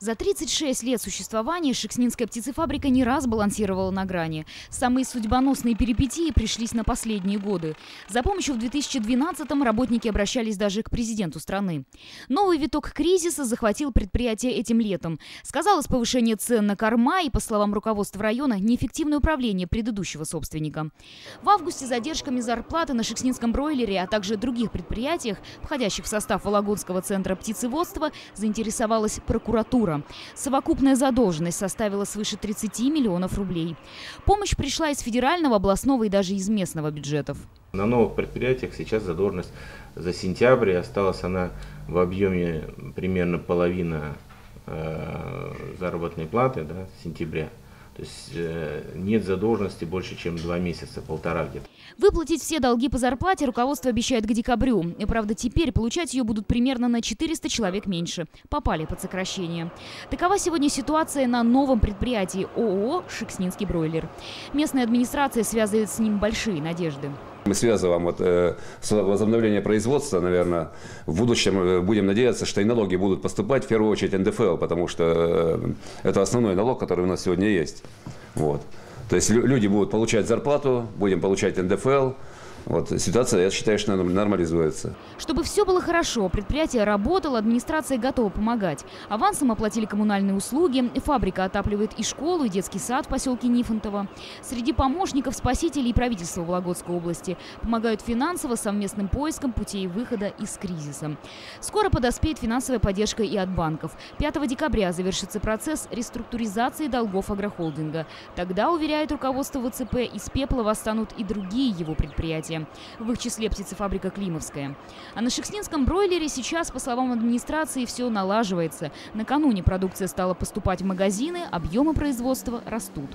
За 36 лет существования Шекснинская птицефабрика не раз балансировала на грани. Самые судьбоносные перипетии пришлись на последние годы. За помощью в 2012-м работники обращались даже к президенту страны. Новый виток кризиса захватил предприятие этим летом. Сказалось повышение цен на корма и, по словам руководства района, неэффективное управление предыдущего собственника. В августе задержками зарплаты на Шекснинском бройлере, а также других предприятиях, входящих в состав Вологодского центра птицеводства, заинтересовалась прокуратура. Совокупная задолженность составила свыше 30 миллионов рублей. Помощь пришла из федерального, областного и даже из местного бюджетов. На новых предприятиях сейчас задолженность за сентябрь, осталась она в объеме примерно половина заработной платы, да, сентября. То есть нет задолженности больше, чем 2 месяца, полтора где-то. Выплатить все долги по зарплате руководство обещает к декабрю. И, правда, теперь получать ее будут примерно на 400 человек меньше. Попали под сокращение. Такова сегодня ситуация на новом предприятии ООО «Шекснинский бройлер». Местная администрация связывает с ним большие надежды. Мы связываем с возобновлением производства, наверное, в будущем будем надеяться, что и налоги будут поступать, в первую очередь НДФЛ, потому что это основной налог, который у нас сегодня есть. Вот. То есть люди будут получать зарплату, будем получать НДФЛ. Вот. Ситуация, я считаю, что нормализуется. Чтобы все было хорошо, предприятие работало, администрация готова помогать. Авансом оплатили коммунальные услуги, фабрика отапливает и школу, и детский сад в поселке Нифонтово. Среди помощников спасителей и правительства Вологодской области помогают финансово совместным поиском путей выхода из кризиса. Скоро подоспеет финансовая поддержка и от банков. 5 декабря завершится процесс реструктуризации долгов агрохолдинга. Тогда, уверяет руководство ВЦП, из пепла восстанут и другие его предприятия. В их числе птицефабрика «Климовская». А на Шекснинском бройлере сейчас, по словам администрации, все налаживается. Накануне продукция стала поступать в магазины, объемы производства растут.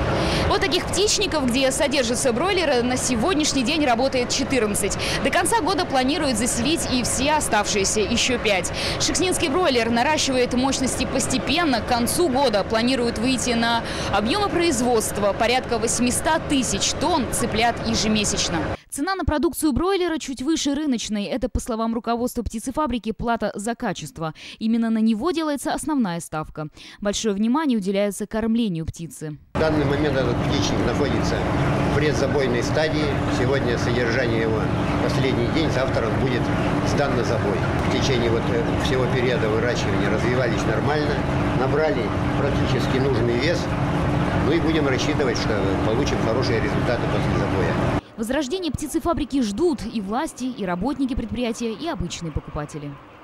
Вот таких птичников, где содержатся бройлеры, на сегодняшний день работает 14. До конца года планируют заселить и все оставшиеся, еще 5. Шекснинский бройлер наращивает мощности постепенно. К концу года планируют выйти на объемы производства порядка 800 тысяч тонн цыплят ежемесячно. Цена на продукцию бройлера чуть выше рыночной. Это, по словам руководства птицефабрики, плата за качество. Именно на него делается основная ставка. Большое внимание уделяется кормлению птицы. В данный момент этот птичник находится в предзабойной стадии. Сегодня содержание его последний день, завтра он будет сдан на забой. В течение всего периода выращивания развивались нормально, набрали практически нужный вес. Ну и будем рассчитывать, что получим хорошие результаты после забоя. Возрождение птицефабрики ждут и власти, и работники предприятия, и обычные покупатели.